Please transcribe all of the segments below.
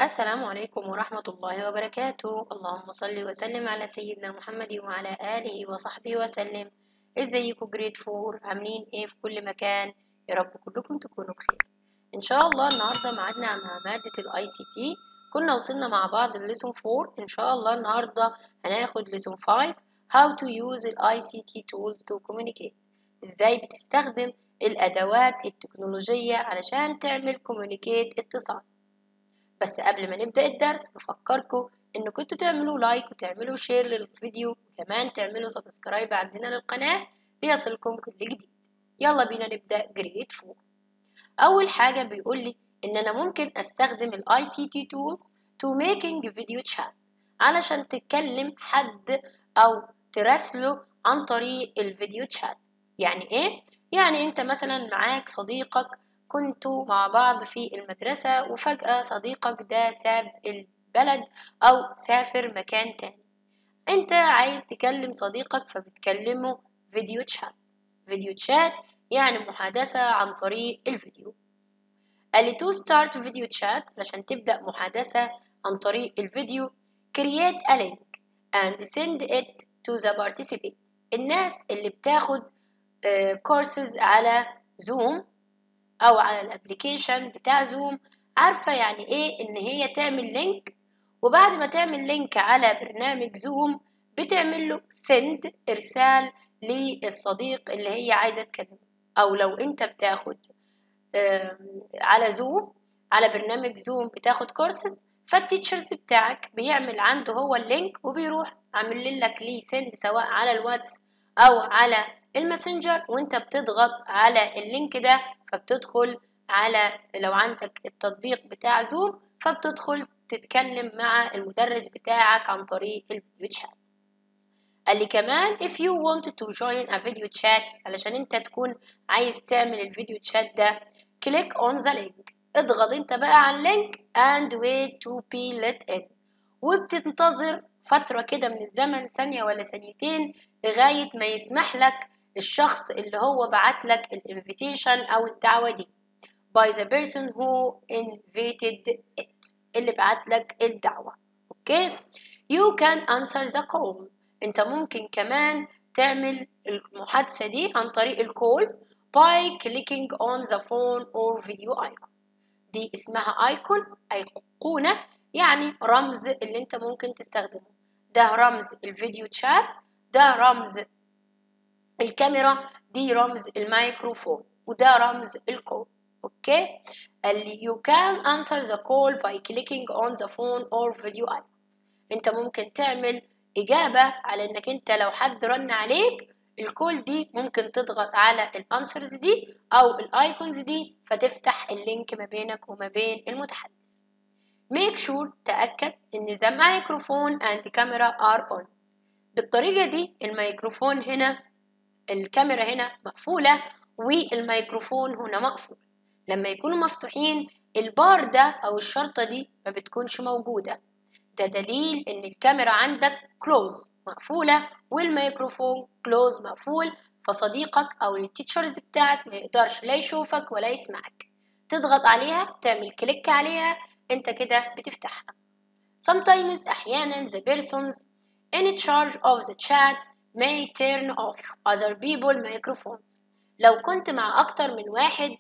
السلام عليكم ورحمة الله وبركاته. اللهم صل وسلم على سيدنا محمد وعلى آله وصحبه وسلم. ازيكم جريد فور؟ عاملين ايه في كل مكان؟ يا رب كلكم تكونوا بخير ان شاء الله. النهاردة معادنا مع مادة الاي سي تي. كنا وصلنا مع بعض الليسون 4. ان شاء الله النهاردة هناخد ليسون 5 how to use ال ICT tools to communicate. ازاي بتستخدم الادوات التكنولوجية علشان تعمل communicate اتصال. بس قبل ما نبدأ الدرس بفكركم إن كنتوا تعملوا لايك وتعملوا شير للفيديو، وكمان تعملوا سبسكرايب عندنا للقناة ليصلكم كل جديد. يلا بينا نبدأ جريد 4. أول حاجة بيقولي إن أنا ممكن أستخدم ال ICT tools to making video chat علشان تتكلم حد أو تراسله عن طريق الفيديو تشات. يعني إيه؟ يعني أنت مثلا معاك صديقك، كنتوا مع بعض في المدرسة وفجأة صديقك ده ساب البلد أو سافر مكان تاني. أنت عايز تكلم صديقك فبتكلمه فيديو تشات. فيديو تشات يعني محادثة عن طريق الفيديو. قال لي to start video chat علشان تبدأ محادثة عن طريق الفيديو create a link and send it to the participant. الناس اللي بتاخد courses على زوم أو على الابليكيشن بتاع زوم عارفة يعني إيه إن هي تعمل لينك، وبعد ما تعمل لينك على برنامج زوم بتعمل له send إرسال للصديق اللي هي عايزة تكلمه. أو لو أنت بتاخد على زوم، على برنامج زوم بتاخد كورسز، فالتيتشرز بتاعك بيعمل عنده هو اللينك وبيروح عامل لك ليه سند سواء على الواتس او على الماسنجر، وانت بتضغط على اللينك ده فبتدخل على، لو عندك التطبيق بتاع زوم فبتدخل تتكلم مع المدرس بتاعك عن طريق الفيديو شات. قال لي كمان if you want to join a video chat علشان انت تكون عايز تعمل الفيديو تشات ده click on the link. اضغط انت بقى على اللينك and wait to be let in، وبتنتظر فترة كده من الزمن، ثانية ولا ثانيتين، لغاية ما يسمح لك الشخص اللي هو بعت لك الانفيتيشن او الدعوة دي by the person who invited it، اللي بعت لك الدعوة. اوكي، you can answer the call. انت ممكن كمان تعمل المحادثة دي عن طريق الكول by clicking on the phone or video icon. دي اسمها أيقونة، يعني رمز اللي انت ممكن تستخدمه. ده رمز الفيديو تشات، ده رمز الكاميرا، دي رمز الميكروفون، وده رمز الكول. اوكي، اللي you can answer the call by clicking on the phone or video icon. انت ممكن تعمل إجابة على إنك أنت لو حد رن عليك الكول دي ممكن تضغط على الأنسرز دي أو الأيكونز دي فتفتح اللينك ما بينك وما بين المتحدث. make sure تأكد إن the microphone and camera are on. بالطريقة دي الميكروفون هنا، الكاميرا هنا مقفولة والميكروفون هنا مقفول. لما يكونوا مفتوحين البار ده أو الشرطة دي ما بتكونش موجودة. ده دليل ان الكاميرا عندك كلوز مقفولة والميكروفون كلوز مقفول، فصديقك او التيتشرز بتاعك ما يقدرش لا يشوفك ولا يسمعك. تضغط عليها، تعمل كليك عليها، انت كده بتفتحها. sometimes احيانا the persons in charge of the chat may turn off other people microphones. لو كنت مع اكتر من واحد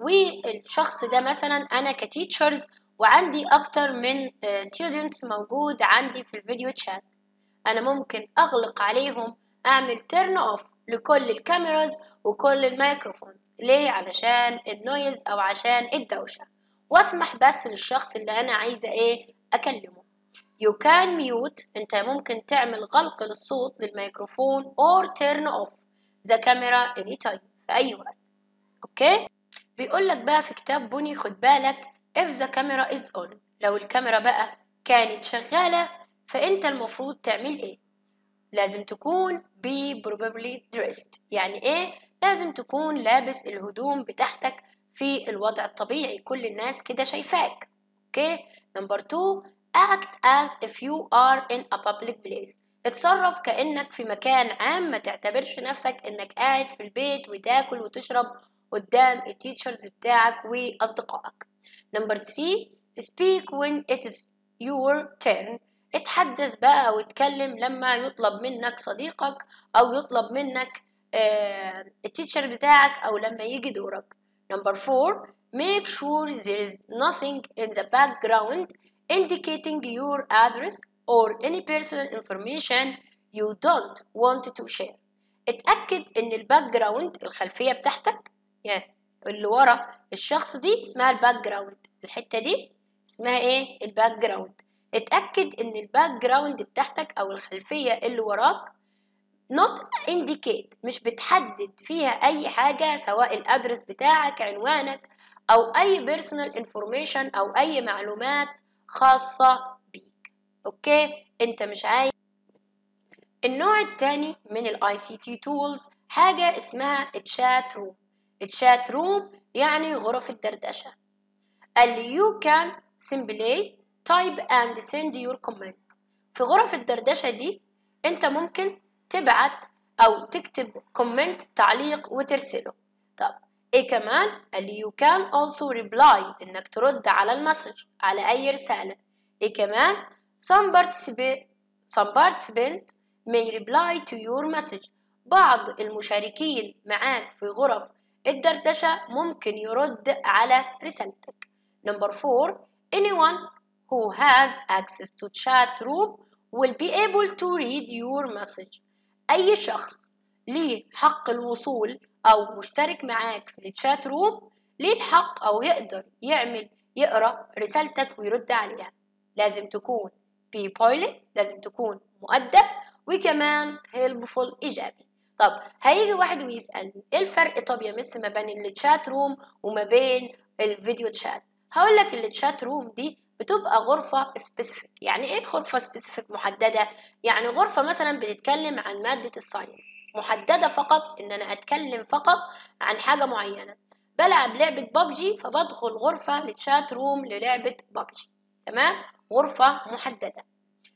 والشخص ده مثلا انا كتيتشرز وعندي أكتر من students موجود عندي في الفيديو تشات، أنا ممكن أغلق عليهم، أعمل turn off لكل الكاميراز وكل الميكروفونز. ليه؟ علشان النويز أو عشان الدوشة، واسمح بس للشخص اللي أنا عايزة إيه أكلمه. you can mute، أنت ممكن تعمل غلق للصوت للميكروفون or turn off the camera anytime، في أي وقت. أوكي؟ بيقولك بقى في كتاب بني خد بالك if the camera is on، لو الكاميرا بقى كانت شغالة فأنت المفروض تعمل إيه؟ لازم تكون be probably dressed. يعني إيه؟ لازم تكون لابس الهدوم بتاعتك في الوضع الطبيعي، كل الناس كده شايفاك. أوكي؟ نمبر 2 act as if you are in a public place. اتصرف كأنك في مكان عام، ما تعتبرش نفسك إنك قاعد في البيت وتاكل وتشرب قدام التيتشرز بتاعك وأصدقائك. نمبر 3 speak when it is your turn. اتحدث بقى أو اتكلم لما يطلب منك صديقك أو يطلب منك التيتشر بتاعك أو لما يجي دورك. Number 4, make sure there is nothing in the background indicating your address or any personal information you don't want to share. اتأكد إن الباك جراوند الخلفية بتاعتك اللي ورا الشخص دي اسمها الباك جراوند. الحتة دي اسمها ايه؟ الباك جراوند. اتأكد إن الباك جراوند بتاعتك أو الخلفية اللي وراك not indicate مش بتحدد فيها أي حاجة، سواء الأدرس بتاعك، عنوانك، أو أي personal information أو أي معلومات خاصة بيك. أوكي؟ أنت مش عايز. النوع الثاني من ال ICT tools حاجة اسمها chat room. chat room يعني غرف الدردشة. اللي you can simply type and send your comment. في غرف الدردشة دي أنت ممكن تبعت أو تكتب comment تعليق وترسله. طب إيه كمان؟ اللي you can also reply إنك ترد على المسج على أي رسالة. إيه كمان؟ some participant may reply to your message. بعض المشاركين معاك في غرف الدردشة ممكن يرد على رسالتك. Number 4, anyone who has access to chat room will be able to read your message. أي شخص ليه حق الوصول أو مشترك معاك في الشات روم ليه الحق أو يقدر يقرأ رسالتك ويرد عليها. لازم تكون be polite، لازم تكون مؤدب، وكمان helpful إيجابي. طب هيجي واحد ويسألني إيه الفرق طب يا مس ما بين الشات روم وما بين الفيديو تشات؟ هقول لك الشات روم دي بتبقى غرفة سبيسيفيك. يعني ايه غرفة سبيسيفيك محددة؟ يعني غرفة مثلا بتتكلم عن مادة الساينس، محددة فقط ان انا اتكلم فقط عن حاجة معينة. بلعب لعبة بابجي فبدخل غرفة للشات روم للعبة بابجي. تمام؟ غرفة محددة.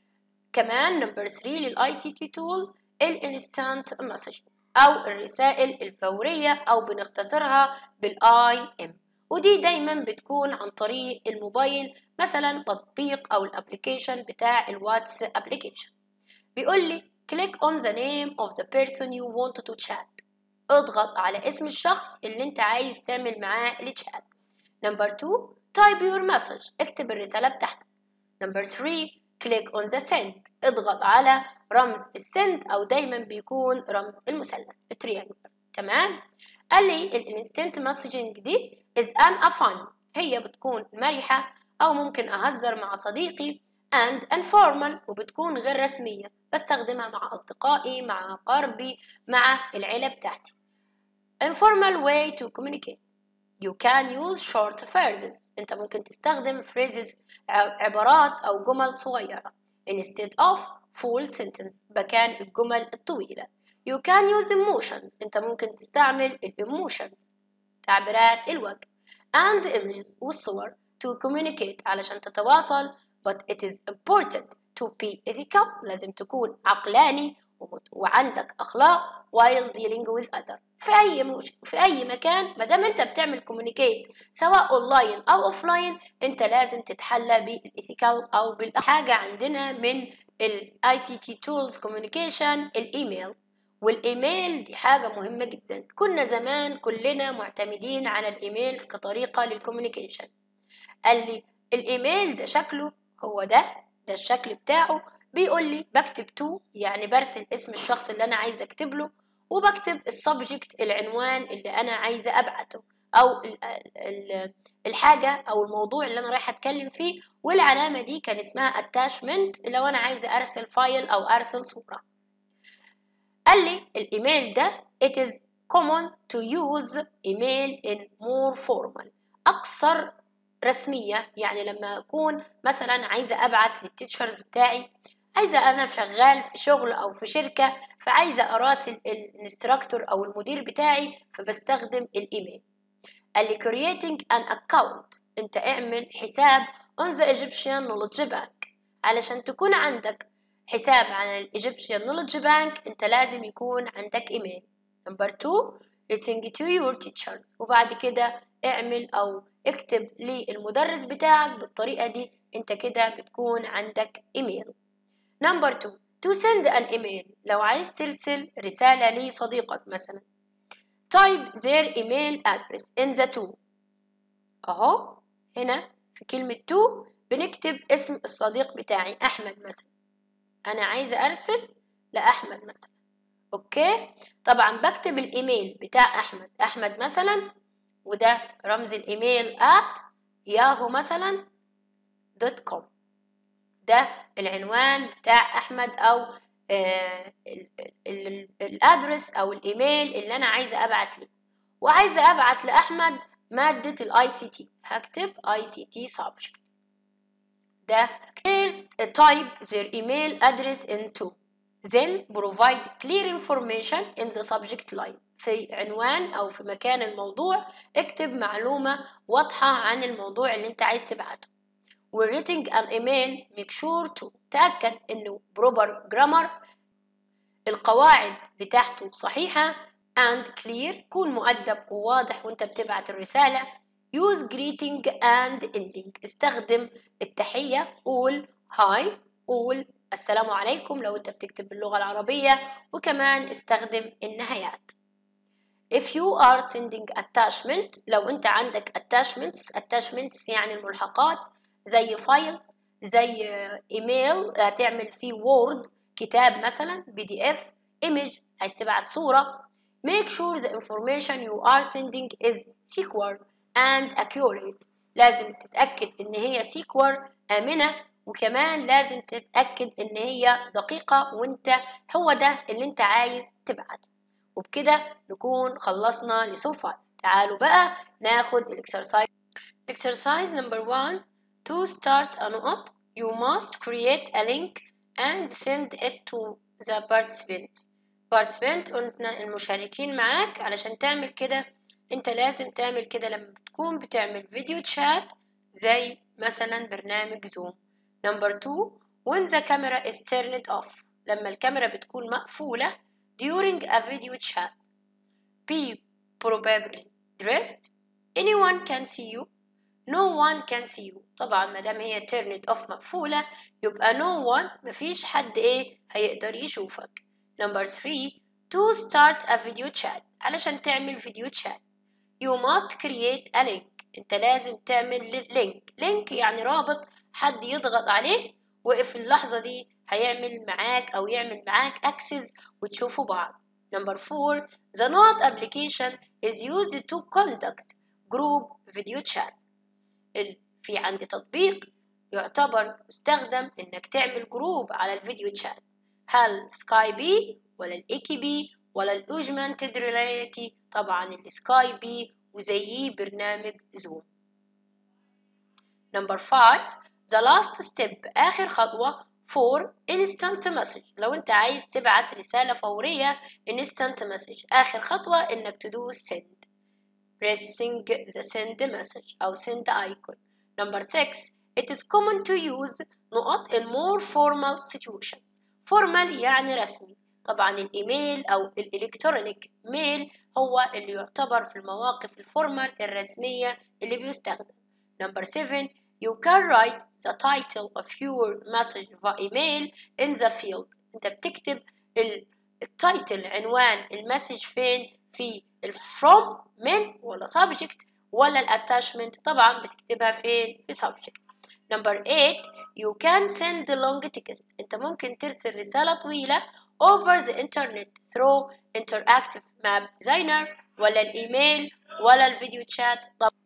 كمان نمبر 3 للاي سي تي تول الانستانت مسج او الرسائل الفورية او بنختصرها بالاي ام، ودي دايما بتكون عن طريق الموبايل، مثلا تطبيق او الابليكيشن بتاع الواتس ابليكيشن. بيقول لي click on the name of the person you want to chat. اضغط على اسم الشخص اللي انت عايز تعمل معاه الشات. نمبر 2 type your message. اكتب الرسالة بتاعتك. نمبر 3 click on the send. اضغط على رمز السند او دايما بيكون رمز المثلث التريانجل. تمام؟ قال لي الانستنت مسجنج دي is an fun. هي بتكون مرحة او ممكن اهزر مع صديقي and informal وبتكون غير رسمية، بستخدمها مع اصدقائي، مع اقاربي، مع العيلة بتاعتي. informal way to communicate. You can use short phrases. انت ممكن تستخدم phrases عبارات او جمل صغيرة instead of full sentence مكان الجمل الطويلة. You can use emotions. انت ممكن تستعمل emotions تعبيرات الوجه and images والصور to communicate علشان تتواصل. but it is important to be ethical. لازم تكون عقلاني وعندك أخلاق while dealing with others. في أي مكان ما دام أنت بتعمل communicate سواء أونلاين أو أوفلاين أنت لازم تتحلى بالإثيكال أو بالحاجة. عندنا من ال ICT tools communication الإيميل، والإيميل دي حاجة مهمة جدا. كنا زمان كلنا معتمدين على الإيميل كطريقة للكوميونيكيشن. قال لي الإيميل ده شكله هو ده الشكل بتاعه. بيقول لي بكتب تو يعني برسل اسم الشخص اللي أنا عايزة أكتب له، وبكتب السبجكت العنوان اللي أنا عايزة أبعته أو الحاجة أو الموضوع اللي أنا رايحة أتكلم فيه، والعلامة دي كان اسمها attachment لو أنا عايزة أرسل فايل أو أرسل صورة. قال لي الإيميل ده it is common to use email in more formal أكثر رسمية. يعني لما أكون مثلا عايزة أبعت للتيتشرز بتاعي، عايزة أنا شغال في شغل أو في شركة فعايزة أراسل الانستراكتور أو المدير بتاعي فبستخدم الإيميل. قال لي creating an account. أنت اعمل حساب on the Egyptian Knowledge Bank. علشان تكون عندك حساب على الإيجيبشن نولج بانك أنت لازم يكون عندك إيميل. نمبر 2 writing to your teachers. وبعد كده اعمل أو اكتب للمدرس بتاعك بالطريقة دي، انت كده بتكون عندك ايميل. نمبر 2 to send an email. لو عايز ترسل رسالة لصديقك مثلا، type their email address in the to. اهو هنا في كلمة to بنكتب اسم الصديق بتاعي أحمد مثلا، أنا عايزة أرسل لأحمد مثلا. أوكي، طبعا بكتب الإيميل بتاع أحمد مثلا، وده رمز الإيميل at yahoo مثلا .com. ده العنوان بتاع أحمد أو الأدرس أو الإيميل اللي أنا عايزة أبعت ليه. وعايزة أبعت لأحمد مادة الاي سي تي، هكتب اي سي تي subject. ده type their email address into, then provide clear information in the subject line. في عنوان أو في مكان الموضوع اكتب معلومة واضحة عن الموضوع اللي انت عايز تبعته. writing an email make sure to، تأكد انه proper grammar، القواعد بتاعته صحيحة، and clear، كون مؤدب وواضح وانت بتبعت الرسالة. use greeting and ending، استخدم التحية، قول هاي، قول السلام عليكم لو انت بتكتب باللغة العربية، وكمان استخدم النهايات. if you are sending attachment، لو انت عندك attachments يعني الملحقات، زي files، زي ايميل تعمل فيه وورد، كتاب مثلا، PDF، image عايز تبعت صورة. make sure the information you are sending is secure and accurate، لازم تتأكد ان هي secure آمنة، وكمان لازم تتأكد ان هي دقيقة وانت هو ده اللي انت عايز تبعته. وبكده نكون خلصنا لسو فار. تعالوا بقى ناخد الاكسرسايز. exercise number 1 to start a note you must create a link and send it to the participant قلنا المشاركين معاك. علشان تعمل كده انت لازم تعمل كده لما بتكون بتعمل فيديو تشات زي مثلا برنامج زوم. number 2 when the camera is turned off، لما الكاميرا بتكون مقفولة during a video chat. be probably dressed, anyone can see you, no one can see you. طبعا ما دام هي turned off مقفولة يبقى no one، مفيش حد هيقدر يشوفك. number 3 to start a video chat، علشان تعمل فيديو chat you must create a link، انت لازم تعمل link يعني رابط حد يضغط عليه وفي اللحظة دي هيعمل معاك أو يعمل معاك access وتشوفوا بعض. number 4 the note application is used to conduct group video chat. في عندي تطبيق يعتبر مستخدم انك تعمل جروب على الفيديو تشات، هل سكاي بي ولا الايكي بي ولا الاوجمانتد رياليتي؟ طبعا السكاي بي وزيه برنامج زوم. number 5 the last step، آخر خطوة for instant message، لو انت عايز تبعت رسالة فورية instant message آخر خطوة انك تدوس send، pressing the send message أو send icon. number 6 it is common to use نقط in more formal situations. formal يعني رسمي، طبعا الإيميل أو الإلكترونيك ميل هو اللي يعتبر في المواقف الفورمال الرسمية اللي بيستخدم. number 7 you can write the title of your message by email in the field، انت بتكتب التايتل عنوان المسج فين؟ في from من ولا subject ولا الاتاشمنت؟ طبعا بتكتبها فين؟ في subject. number 8 you can send long text، انت ممكن ترسل رسالة طويلة over the internet through interactive map designer ولا الإيميل ولا الفيديو chat.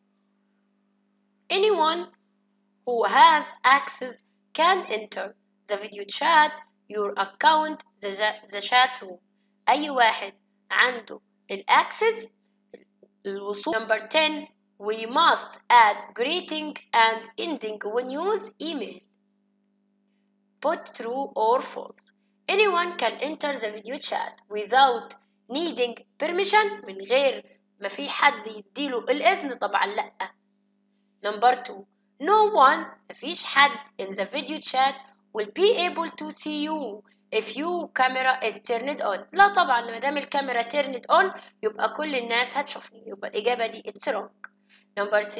anyone who has access can enter the video chat your account the chat room، أي واحد عنده الأكسس الوصول. number 10 we must add greeting and ending when use email. put true or false. anyone can enter the video chat without needing permission، من غير ما في حد يديله الإذن؟ طبعا لأ. number 2 no one، مفيش حد in the video chat will be able to see you if your camera is turned on. لا طبعا ما دام الكاميرا turned on يبقى كل الناس هتشوفني، يبقى الإجابة دي it's wrong. number 3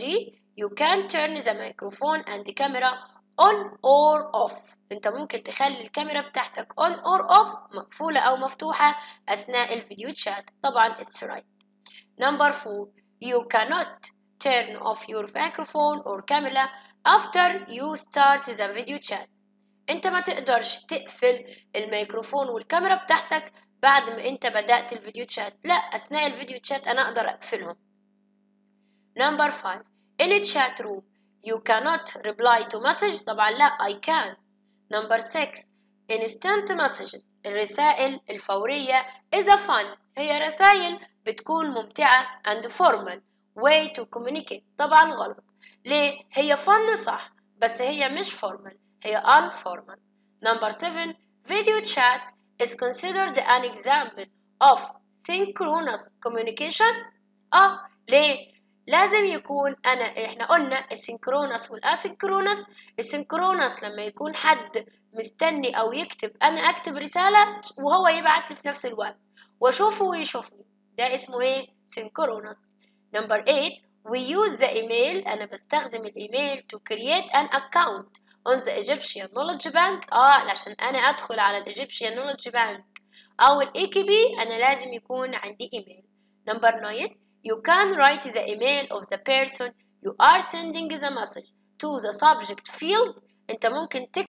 You can turn the microphone and the camera on or off. انت ممكن تخلي الكاميرا بتاعتك on or off، مقفولة أو مفتوحة أثناء الفيديو تشات. طبعا it's right. Number 4. You cannot turn off your microphone or camera after you start the video chat. انت ما تقدرش تقفل الميكروفون والكاميرا بتاعتك بعد ما انت بدأت الفيديو تشات. لا، أثناء الفيديو تشات أنا أقدر أقفلهم. Number 5. In a chat room you cannot reply to message. طبعا لا، I can. Number 6. Instant messages. الرسائل الفورية is a fun. هي رسائل بتكون ممتعة and formal way to communicate. طبعا غلط. ليه؟ هي fun صح، بس هي مش formal، هي unformal. Number 7. Video chat is considered an example of synchronous communication. ليه؟ لازم يكون احنا قلنا السينكرونس والاسينكرونس. السينكرونس لما يكون حد مستني او يكتب، انا اكتب رسالة وهو يبعت لي في نفس الوقت واشوفه ويشوفني، ده اسمه ايه؟ سينكرونس. Number 8. We use the email. انا بستخدم الايميل to create an account on the Egyptian Knowledge Bank. عشان انا ادخل على ال Egyptian Knowledge Bank او ال EKB انا لازم يكون عندي ايميل. Number 9. You can write the email of the person you are sending the message to the subject field. انت ممكن